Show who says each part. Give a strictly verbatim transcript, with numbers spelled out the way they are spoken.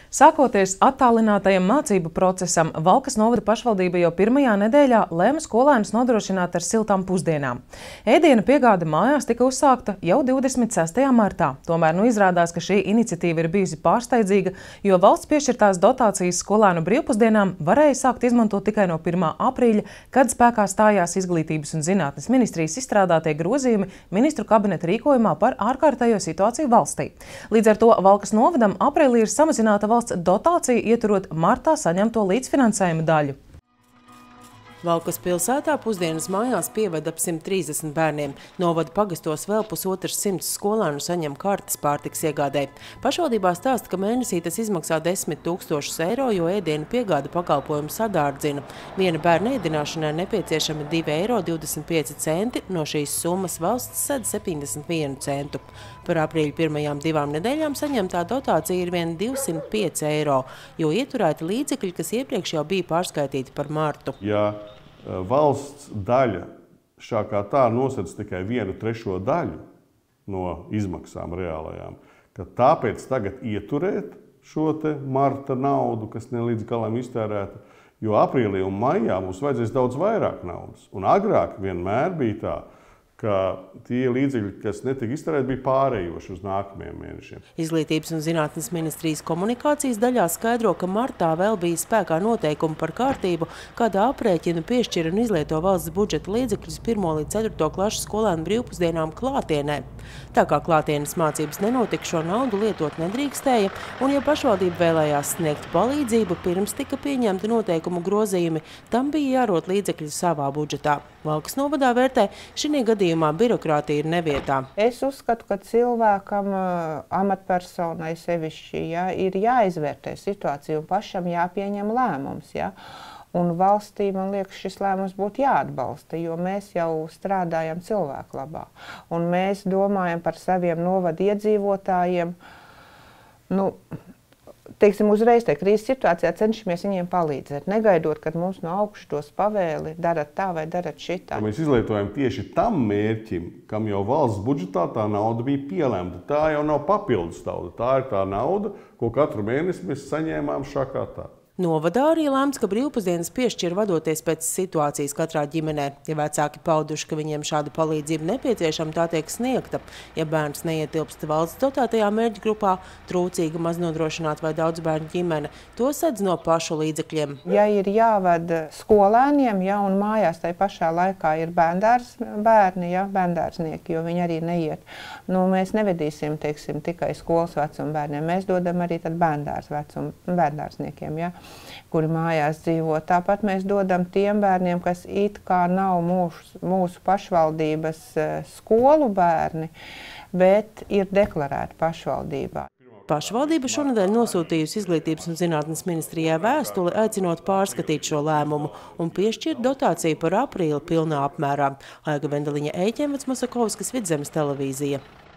Speaker 1: Sākoties attālinātajam mācību procesam, Valkas novada pašvaldība jau pirmajā nedēļā lēma skolēnus nodrošināt ar siltām pusdienām. Ēdiena piegāde mājās tika uzsākta jau divdesmit sestajā martā. Tomēr nu izrādās, ka šī iniciatīva ir bijusi pārsteidzīga, jo valsts piešķirtās dotācijas skolēnu brīvpusdienām varēja sākt izmantot tikai no pirmā aprīļa, kad spēkā stājās Izglītības un zinātnes ministrijas izstrādātie grozījumi ministru kabineta rīkojumā par ārkārtējo situāciju valstī. Līdz ar to Valkas novadam aprīlī ir samazināta valsts dotācija, ieturot martā saņemto līdzfinansējuma daļu.
Speaker 2: Valkas pilsētā pusdienas mājās pieved ap simt trīsdesmit bērniem. Novada pagastos vēl pusotrs simts skolēnu saņem kartes pārtikas iegādē. Pašvaldībā stāsta, ka mēnesī tas izmaksā desmit tūkstošus eiro, jo ēdienu piegāda pakalpojumu sadārdzina. Viena bērna ēdināšanai nepieciešami divi eiro divdesmit pieci centi, no šīs summas valsts sedz septiņdesmit vienu centu. Par aprīļa pirmajām divām nedēļām saņemtā dotācija ir vien divsimt pieci eiro, jo ieturēti līdzekļi, kas iepriekš jau bija pārskaitīti par martu.
Speaker 3: Ja valsts daļa šā kā tā nosedz tikai vienu trešo daļu no izmaksām reālajām, ka tāpēc tagad ieturēt šo te marta naudu, kas ne līdz galam iztērēta, jo aprīlī un maijā mums vajadzēs daudz vairāk naudas. Un agrāk vienmēr bija tā, ka tie līdzekļi, kas netika iztērēti, bija pārējoši uz nākamajiem mēnešiem.
Speaker 2: Izglītības un zinātnes ministrijas komunikācijas daļā skaidro, ka martā vēl bija spēkā noteikumi par kārtību, kādā aprēķinu piešķir un izlieto valsts budžeta līdzekļus pirmo līdz ceturto klašu skolēnu brīvpusdienām klātienē. Tā kā klātienes mācības nenotika, šo naudu lietot nedrīkstēja, un ja pašvaldība vēlējās sniegt palīdzību, pirms tika pieņemti noteikumu grozījumi, tam bija jārot līdzekļi savā budžetā. Valkas novadā vērtē, šī gadījumā birokrātija ir nevietā.
Speaker 4: Es uzskatu, ka cilvēkam, amatpersonai sevišķi, ja, ir jāizvērtē situācija un pašam jāpieņem lēmums. Ja. Un valstī, man liekas, šis lēmums būtu jāatbalsta, jo mēs jau strādājam cilvēku labā. Un mēs domājam par saviem novadu iedzīvotājiem. Nu, teiksim, uzreiz tajā krīzes situācijā cenšamies viņiem palīdzēt, negaidot, kad mums no augšas dos pavēli, darat tā vai darat šitā.
Speaker 3: Mēs izlietojam tieši tam mērķim, kam jau valsts budžetā tā nauda bija pielēmta. Tā jau nav papildus nauda, tā ir tā nauda, ko katru mēnesi mēs saņēmām šā kā tā.
Speaker 2: Novadā arī lēmts, ka brīvpusdienas piešķir vadoties pēc situācijas katrā ģimenē. Ja vecāki pauduši, ka viņiem šāda palīdzība nepieciešama, tā tiek sniegta. Ja bērns neietilpst valsts dotētajā mērķa grupā, trūcīga, maznodrošināta vai daudz bērnu ģimene, to sedz no pašu līdzekļiem.
Speaker 4: Ja ir jāved skolēniem, ja, un mājās tai pašā laikā ir bērndārs bērni, ja, bērndārsnieki, jo viņi arī neiet, nu, mēs nevedīsim, teiksim, tikai skolas vecuma bērniem. Mēs dodam arī tad bērndārs vecuma bērndārsniekiem, ja, kuri mājās dzīvo. Tāpat mēs dodam tiem bērniem, kas it kā nav mūsu, mūsu pašvaldības skolu bērni, bet ir deklarēti pašvaldībā.
Speaker 2: Pašvaldība šonedēļ nosūtījusi Izglītības un zinātnes ministrijai vēstuli, aicinot pārskatīt šo lēmumu un piešķirt dotāciju par aprīli pilnā apmērā. Aiga Vendeliņa, Eiķenvets Masakovskis, Vidzemes televīzija.